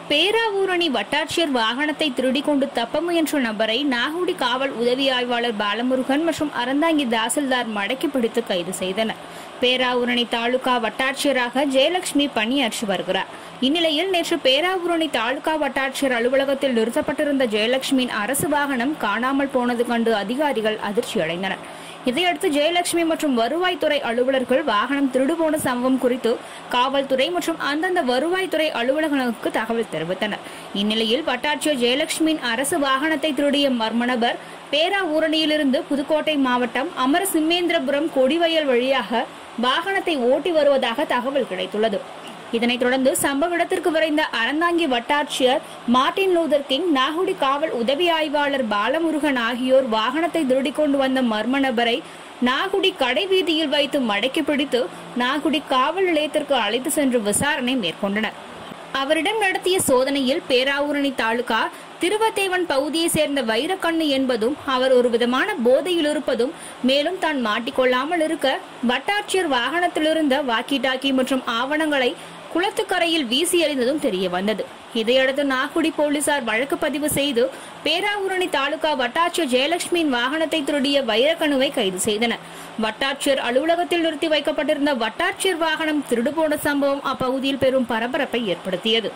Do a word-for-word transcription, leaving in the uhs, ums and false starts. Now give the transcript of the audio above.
பேராவூரணி வட்டாட்சியர் வாகனத்தை திருடி கொண்டு தப்ப முயன்ற நபரை நாகுடி காவல் உதவி ஆய்வாளர் பாலமுருகன் மற்றும் அறந்தாங்கி தாசில்தார் மடக்கி பிடித்து கைது செய்தனர். பேராவூரணி தாலுகா வட்டாட்சியராக ஜெயலட்சுமி பணியாற்றி வருகிறார். இந்நிலையில் நேற்று பேராவூரணி தாலுகா வட்டாட்சியர் அலுவலகத்தில் நிறுத்தப்பட்டிருந்த ஜெயலட்சுமியின் அரசு வாகனம் காணாமல் போனது கண்டு அதிகாரிகள் அதிர்ச்சியடைந்தனர். இதையடுத்து ஜெயலட்சுமி மற்றும் வருவாய்த்துறை அலுவலர்கள் வாகனம் திருடுபோன சம்பவம் குறித்து காவல்துறை மற்றும் அந்தந்த வருவாய்த்துறை அலுவலர்களுக்கு தகவல் தெரிவித்தனர். இந்நிலையில் வட்டாட்சியர் ஜெயலட்சுமியின் அரசு வாகனத்தை திருடிய மர்ம நபர் பேராவூரணியிலிருந்து புதுக்கோட்டை மாவட்டம் அமரசிம்மேந்திரபுரம் கொடிவயல் வழியாக வாகனத்தை ஓட்டி வருவதாக தகவல் கிடைத்துள்ளது. இதனைத் தொடர்ந்து சம்பவ இடத்திற்கு விரைந்த அறந்தாங்கி வட்டாட்சியர் மார்டின் லூதர் கிங், நாகுடி காவல் உதவி ஆய்வாளர் பாலமுருகன் ஆகியோர் வாகனத்தை திருடி கொண்டு வந்த மர்ம நபரை நாகுடி கடை வீதியில் வைத்து மடக்கி பிடித்து நாகுடி காவல் நிலையத்திற்கு அழைத்து சென்று விசாரணை மேற்கொண்டனர். அவரிடம் நடத்திய சோதனையில் பேராவூரணி தாலுகா திருவத்தேவன் பகுதியை சேர்ந்த வைரக்கண்ணு என்பதும் அவர் ஒரு விதமான போதையில் இருப்பதும், மேலும் தான் மாட்டிக்கொள்ளாமல் இருக்க வட்டாட்சியர் வாகனத்திலிருந்த வாக்கி டாக்கி மற்றும் ஆவணங்களை குளத்துக்கரையில் வீசி எறிந்ததும் தெரிய வந்தது. இதையடுத்து நாகுடி போலீசார் வழக்கு பதிவு செய்து பேராவூரணி தாலுகா வட்டாட்சியர் ஜெயலட்சுமியின் வாகனத்தை திருடிய வைரக்கணுவை கைது செய்தனர். வட்டாட்சியர் அலுவலகத்தில் நிறுத்தி வைக்கப்பட்டிருந்த வட்டாட்சியர் வாகனம் திருடுபோன சம்பவம் அப்பகுதியில் பெரும் பரபரப்பை ஏற்படுத்தியது.